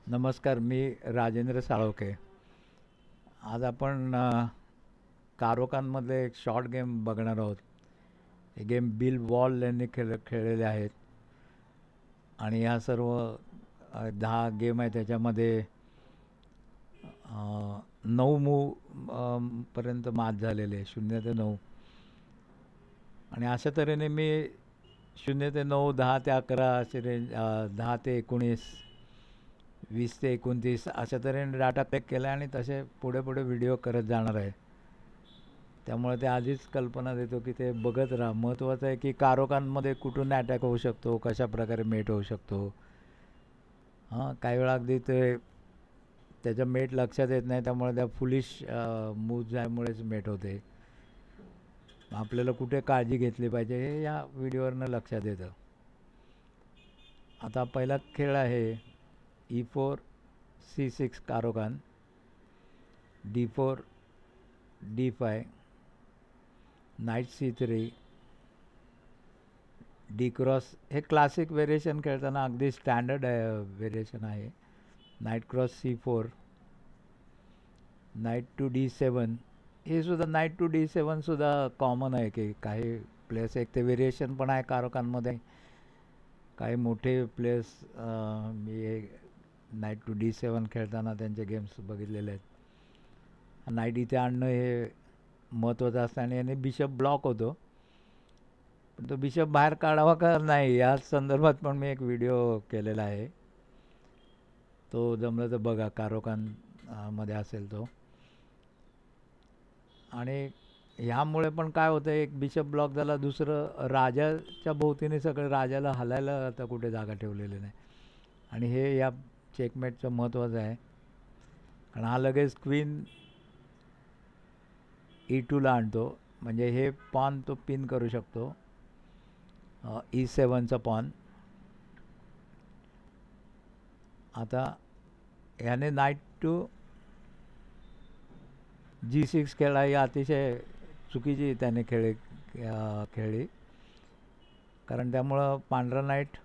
नमस्कार, मी राजेंद्र साळोखे. आज आपण कारोकांमधले एक शॉर्ट गेम बघणार आहोत. हे गेम बिल वॉल यांनी खेळलेले आहेत आणि ह्या सर्व 10 गेम आहेत. त्याच्यामध्ये 9 पर्यंत मात झालेले आहे, 0 ते 9. आणि अशा तऱ्हेने मी 0 ते 9, 10 ते 11 असे रेंज, 10 ते 19, 20 ते 29 अशा तऱ्हेने डाटा पॅक केला आणि तसे पुढे पुढे व्हिडिओ करत जाणार आहे. त्यामुळे ते आधीच कल्पना देतो की ते बघत राहा. महत्त्वाचं आहे की कारोकांमध्ये कुठून अटॅक होऊ शकतो, कशा प्रकारे मेट होऊ शकतो. काही वेळा अगदी ते त्याच्या मेट लक्षात येत नाही, त्यामुळे त्या फुलिश मूव्ह झाल्यामुळेच मेट होते. आपल्याला कुठे काळजी घेतली पाहिजे हे या व्हिडिओवरनं लक्षात येतं. आता पहिला खेळ आहे E4 C6 Caro Kann, D4 D5, knight C3, D cross. हे क्लासिक व्हेरिएशन खेळताना अगदी स्टँडर्ड व्हेरिएशन आहे. Knight cross C4, knight to D7. हे सुद्धा नाईट टू D7 सुद्धा कॉमन आहे की काही प्लेस. एक ते व्हेरिएशन पण आहे कारोकांमध्ये. काही मोठे players me night to D7 खेळताना त्यांचे गेम्स बघितलेले आहेत. नाईट इथे आणणं हे महत्त्वाचं असतं आणि याने बिशप ब्लॉक होतो, पण तो बिशप बाहेर काढावा का नाही या संदर्भात पण मी एक व्हिडिओ केलेला आहे. तो जमलं तर बघा, कारोकांमध्ये असेल तो. आणि ह्यामुळे पण काय होतं, एक बिशप ब्लॉक झाला, दुसरं राजाच्या भोवतीने सगळं राजाला हलायला आता कुठे जागा ठेवलेली नाही. आणि हे या चेकमेटचं महत्त्वाचं आहे, कारण हा लगेच क्वीन E2ला आणतो. म्हणजे हे पॉन तो पिन करू शकतो, E7चा पॉन. आता ह्याने नाईट टू G6 खेळला, ही अतिशय चुकीची त्याने खेळली, कारण त्यामुळं पांढरा नाईट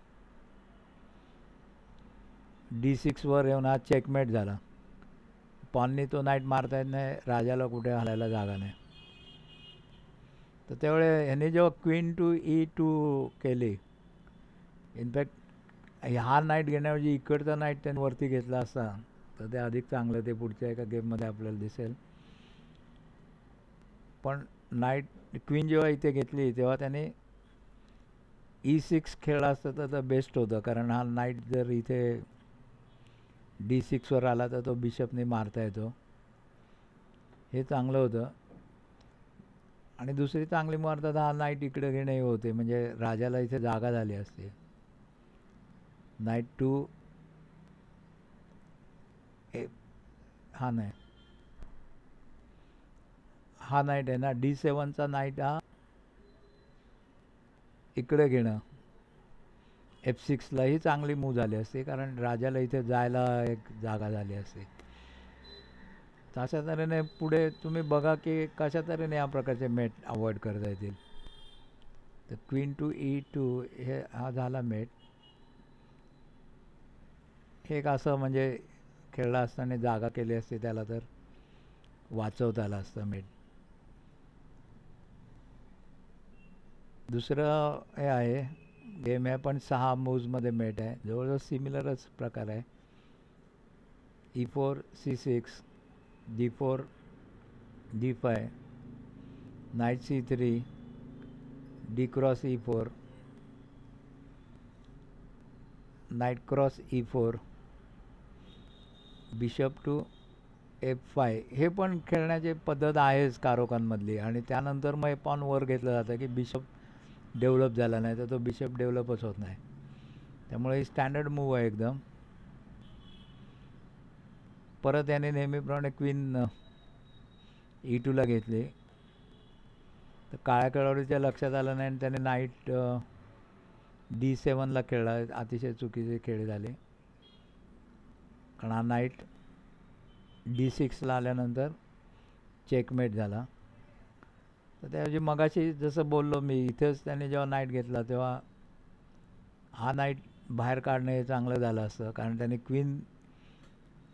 D6 वर येऊन हा चेकमेट झाला. पॉननी तो नाईट मारता येत नाही, राजाला कुठे हलायला जागा नाही. तर त्यावेळे ह्याने जेव्हा क्वीन टू E2 केली, इनफॅक्ट हा नाईट घेण्याऐवजी इकडचा नाईट त्याने वरती घेतला असता तर ते अधिक चांगलं, ते पुढच्या एका गेममध्ये आपल्याला दिसेल. पण नाईट क्वीन जेव्हा इथे घेतली तेव्हा त्याने E6 खेळला असतं तर बेस्ट होतं, कारण हा नाईट जर इथे D6 वर आला तर तो बिशपने मारता येतो. हे चांगलं होतं. आणि दुसरी चांगली मारतात हा नाईट इकडे घेणे होते, म्हणजे राजाला इथे जागा झाली असते. नाईट टू हा नाही, हा नाईट आहे ना D7चा नाईट, हा इकडे घेणं F6ला ही चांगली मूव झाली असते, कारण राजाला इथे जायला एक जागा झाली असते. तशा तऱ्हेने पुढे तुम्ही बघा की कशा तऱ्हेने या प्रकारचे मेट अवॉइड करता येतील. तर क्वीन टू E2 हे हा झाला मेट. हे एक असं म्हणजे खेळला असताना जागा केली असते त्याला तर वाचवता आलं असतं मेट. दुसरं हे आहे गेम आहे, पण 6 मूव्समध्ये मेट आहे. जवळजवळ सिमिलरच प्रकार आहे. E4 C6, D4 D5, knight C3, D cross E4, knight cross E4, bishop to F5. हे पण खेळण्याची पद्धत आहेच कारोकांमधली. आणि त्यानंतर मग पॉन वर घेतलं जातं की बिशप डेव्हलप झाला नाही तर तो बिशप डेव्हलपच होत नाही. त्यामुळे ही स्टँडर्ड मूव्ह आहे एकदम. परत याने नेहमीप्रमाणे क्वीन E2ला घेतली, तर काळ्या खेळाडूच्या लक्षात आलं नाही आणि त्याने नाईट D7ला खेळला. अतिशय चुकीचे खेळ झाले, कारण हा नाईट D6ला आल्यानंतर चेकमेट झाला. तर त्याऐवजी मगाशी जसं बोललो मी, इथेच त्याने जेव्हा नाईट घेतला तेव्हा हा नाईट बाहेर काढणं हे चांगलं झालं असतं, कारण त्याने क्वीन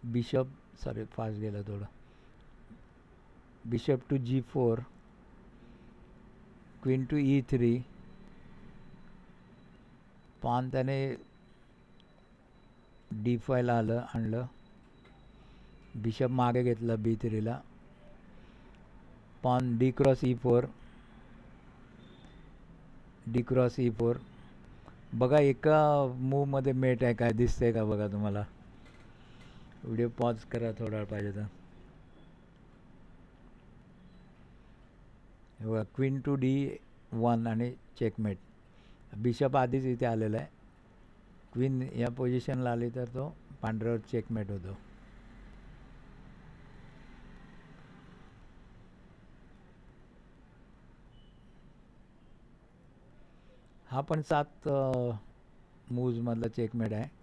बिशप, सॉरी फास्ट गेलं थोडं, bishop to G4, queen to E3, pawn त्याने D5 ला आणलं, बिशप मागे घेतलं B3 ला, pawn D cross E4, D cross E4. बघा एका मूवमध्ये मेट आहे काय दिसतंय का बघा तुम्हाला. व्हिडिओ पॉज करा थोडा वेळ पाहिजे तर. बघा क्वीन टू D1 आणि चेकमेट. बिशप आधीच इथे आलेला आहे. क्वीन या पोझिशनला आली तर तो पांढऱ्यावर चेकमेट होतो. हा पण 7 मूव्ज मधला चेकमेट आहे.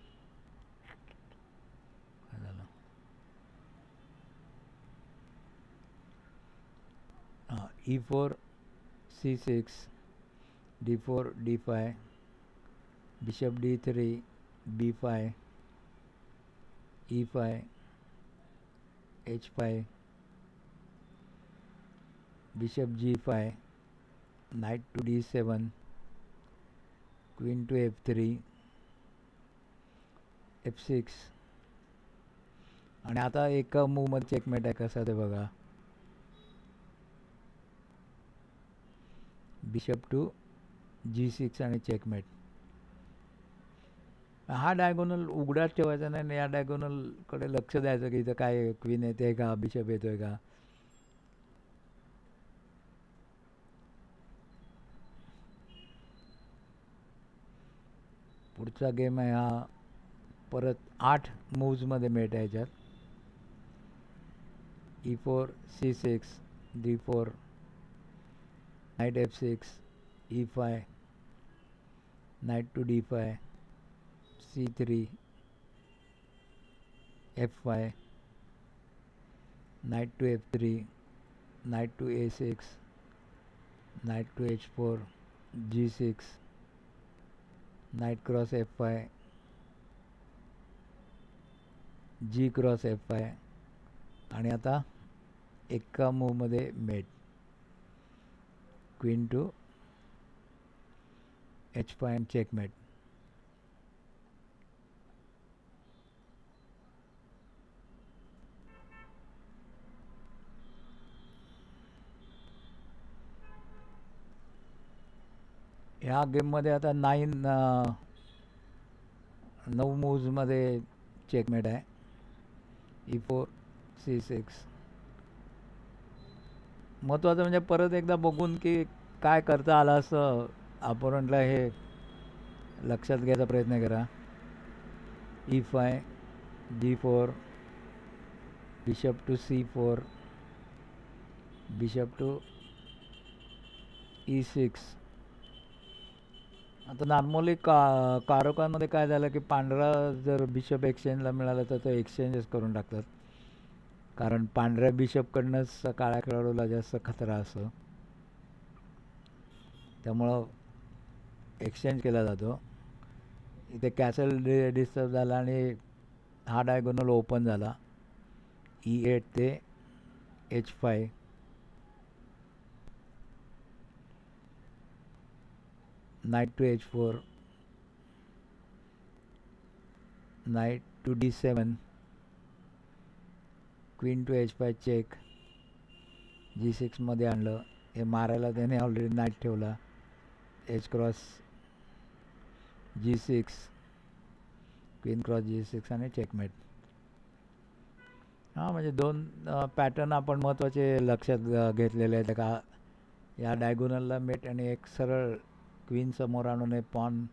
E4 C6, D4 D5, bishop D3 B5, E5 H5, bishop G5, knight to D7, queen to F3, F6. आणि आता एका मूवमध्ये चेकमेट आहे कसा ते बघा. बिशप टू G6 आणि चेकमेट. हा डायगोनल उघडाच ठेवायचा नाही, या डायगोनलकडे लक्ष द्यायचं की इथं काय क्वीन येते का, बिशप येतोय का. पुढचा गेम आहे हा परत 8 मूव्समध्ये मेट आहे याच्यात. E4 C6, D4, knight F6, E5, knight to D5, C3, F5, knight to F3, knight to A6, knight to H4, G6, knight cross F5, G cross F5. आणि आता एका मूवमध्ये मेट, क्वीन टू H5 आणि checkmate. ह्या गेममध्ये आता 9 मूव्समध्ये checkmate आहे. E4 C6. महत्त्वाचं म्हणजे परत एकदा बघून की काय करता आलं असं अपोनंटला हे लक्षात घ्यायचा प्रयत्न करा. E5 D4, bishop to C4, bishop to E6. आता नॉर्मली कारोकांमध्ये काय झालं की पांढरा जर बिशप एक्सचेंजला मिळाला तर तो एक्सचेंजच करून टाकतात, कारण पांढऱ्या बिशपकडनंच काळ्या खेळाडूला जास्त खतरा असतो. त्यामुळं एक्सचेंज केला जातो. इथे कॅसल डिस्टर्ब झाला आणि हा डायगोनल ओपन झाला. E8 ते H5, knight to H4, knight to D7, queen to H5 check, G6 मध्ये आणलं. हे मारायला त्याने ऑलरेडी नाईट ठेवला. H cross G6, queen cross G6 आणि चेकमेट. हां म्हणजे 2 पॅटर्न आपण महत्त्वाचे लक्षात घेतलेले आहेत का. या डायगोनलला मेट आणि एक सरळ क्वीन समोर आणून पॉन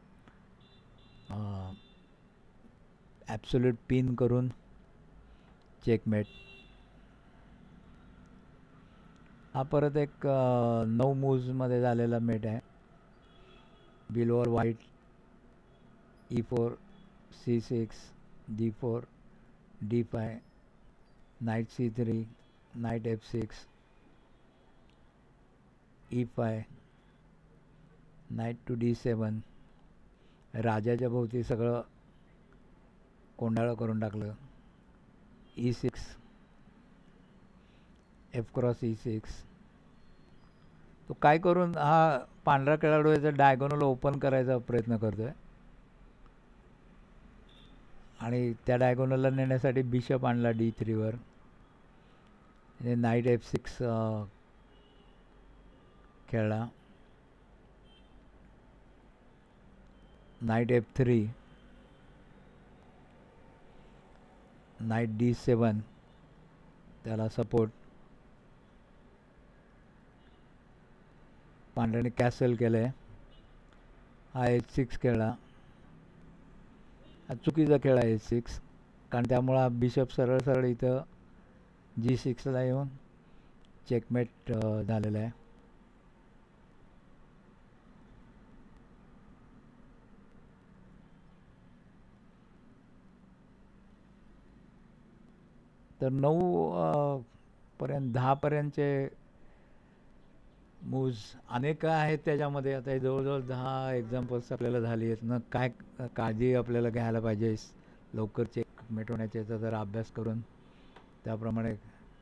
ॲब्सोल्यूट पिन करून चेकमेट. हा परत एक 9 मूव्समध्ये झालेला मेट आहे. बिलोवर white E4 C6, D4 D5, knight C3, knight F6, E5, knight to D7. राजाच्या भोवती सगळं कोंडाळं करून टाकलं. E6, F cross E6. तो काय करून हा पांढरा खेळाडू याचा डायगोनल ओपन करायचा प्रयत्न करतोय आणि त्या डायगोनलला नेण्यासाठी बिशप आणला D3 वर. नाईट F6 खेळला. नाईट F3, नाईट D7 त्याला सपोर्ट. पांढऱ्याने कॅसल केलंय. हा H6 खेळला. हा चुकीचा खेळ आहे H6, कारण त्यामुळं हा बिशप सरळ सरळ इथं G6ला येऊन चेकमेट झालेला आहे. तर 9 पर्यंत 10 पर्यंतचे मूव्ज अनेक आहेत त्याच्यामध्ये. आता हे जवळजवळ 10 एक्झाम्पल्स आपल्याला झाली आहेत ना. काय काळजी आपल्याला घ्यायला पाहिजे लवकर चेकमेट होण्याचे, जर अभ्यास करून त्याप्रमाणे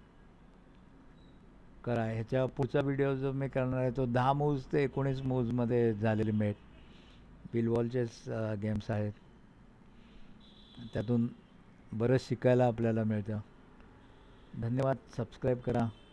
करा. ह्याच्या पुढचा व्हिडिओ जो मी करणार आहे तो 10 मूव्ज ते 19 मूव्जमध्ये झालेली मेट. बिलवॉलचेच गेम्स आहेत. त्यातून बरंच शिकायला आपल्याला मिळतं. धन्यवाद. सबस्क्राईब करा.